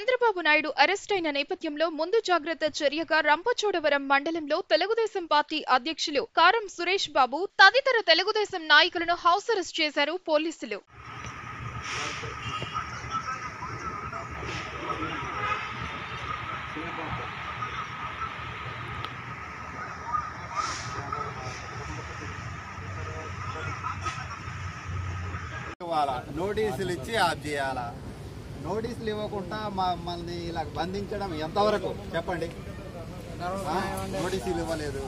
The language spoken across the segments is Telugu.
చంద్రబాబు నాయుడు అరెస్ట్ అయిన నేపథ్యంలో ముందు జాగ్రత్త చర్యగా రంపచోడవరం మండలంలో తెలుగుదేశం పార్టీ అధ్యక్షులు కారం సురేష్ బాబు తదితర తెలుగుదేశం నాయకులను హౌస్ అరెస్ట్ చేశారు పోలీసులు. నోటీసులు ఇచ్చి ఆఫ్ చేయాలా? నోటీసులు ఇవ్వకుండా మమ్మల్ని ఇలా బంధించడం ఎంతవరకు చెప్పండి? నోటీసులు ఇవ్వలేదు.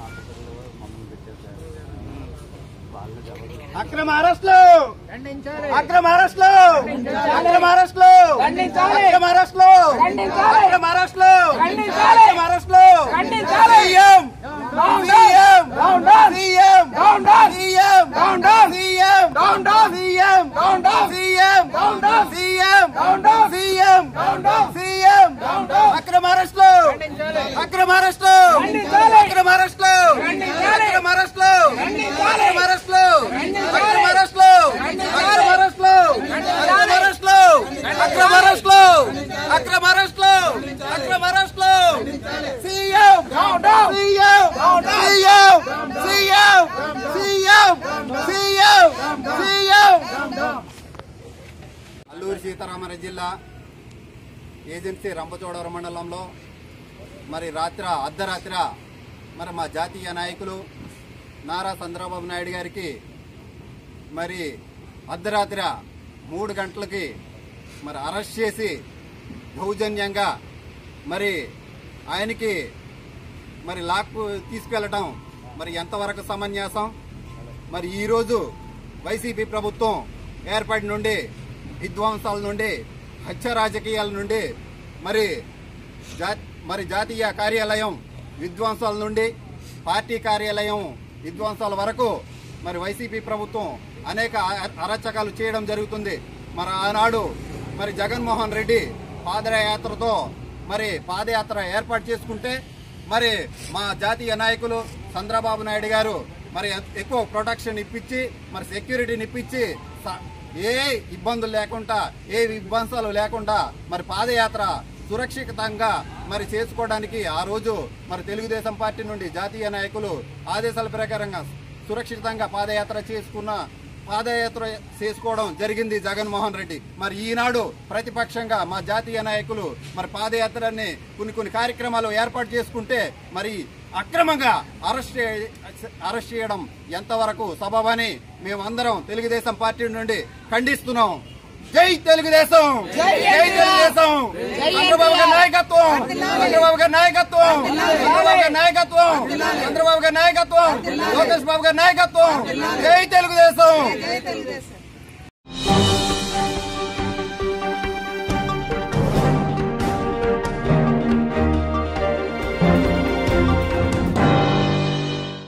అక్రమ అరెస్టులు, అక్రమ అరెస్టులు, అక్రమ అరెస్టులు, అక్రమ అరెస్టులు, అక్రమ అరెస్టులు, అక్రమ అరెస్టులు. CM CM CM CM CM CM CM CM CM CM అక్రమ అరెస్టులు, అక్రమ అరెస్టులు, అక్రమ అరెస్టులు, అక్రమ అరెస్టులు, అక్రమ అరెస్టులు, అక్రమ అరెస్టులు, అక్రమ అరెస్టులు, అక్రమ అరెస్టులు, అక్రమ అరెస్టులు, అక్రమ అరెస్టులు, అక్రమ అరెస్టులు. CM CM CM CM CM CM CM. Alluri Sitaramaraju జిల్లా ఏజెన్సీ రంపచోడవరం మండలంలో మరి అర్ధరాత్రి మరి మా జాతీయ నాయకులు నారా చంద్రబాబు నాయుడు గారికి మరి అర్ధరాత్రి 3 గంటలకి మరి అరెస్ట్ చేసి దౌర్జన్యంగా మరి ఆయనకి మరి లాక్కు తీసుకెళ్లటం మరి ఎంతవరకు సమంజసం? మరి ఈరోజు వైసీపీ ప్రభుత్వం ఏర్పడి నుండి విధ్వంసాల నుండి హత్య రాజకీయాల నుండి మరి జాతీయ కార్యాలయం విధ్వంసాల నుండి పార్టీ కార్యాలయం విధ్వంసాల వరకు మరి వైసీపీ ప్రభుత్వం అనేక అరాచకాలు చేయడం జరుగుతుంది. మరి ఆనాడు మరి జగన్మోహన్ రెడ్డి పాదయాత్రతో మరి పాదయాత్ర ఏర్పాటు చేసుకుంటే మరి మా జాతీయ నాయకులు చంద్రబాబు నాయుడు గారు మరి ఎక్కువ ప్రొటెక్షన్ ఇప్పించి మరి సెక్యూరిటీని ఇప్పించి ఏ ఇబ్బందులు లేకుండా ఏ విధ్వంసాలు లేకుండా మరి పాదయాత్ర సురక్షితంగా మరి చేసుకోవడానికి ఆ రోజు మరి తెలుగుదేశం పార్టీ నుండి జాతీయ నాయకులు ఆదేశాల ప్రకారంగా సురక్షితంగా పాదయాత్ర చేసుకోవడం జరిగింది జగన్మోహన్ రెడ్డి. మరి ఈనాడు ప్రతిపక్షంగా మా జాతీయ నాయకులు మరి పాదయాత్రని కొన్ని కార్యక్రమాలు ఏర్పాటు చేసుకుంటే మరి అక్రమంగా అరెస్ట్ చేయడం ఎంతవరకు సబబని మేమందరం తెలుగుదేశం పార్టీ నుండి ఖండిస్తున్నాం. జై తెలుగుదేశం, జై తెలుగుదేశం. చంద్రబాబు గారి నాయకత్వం, చంద్రబాబు గారి నాయకత్వం, చంద్రబాబు గారి నాయకత్వం, చంద్రబాబు గారి నాయకత్వం, లోకేష్ బాబు గారి నాయకత్వం. జై తెలుగుదేశం.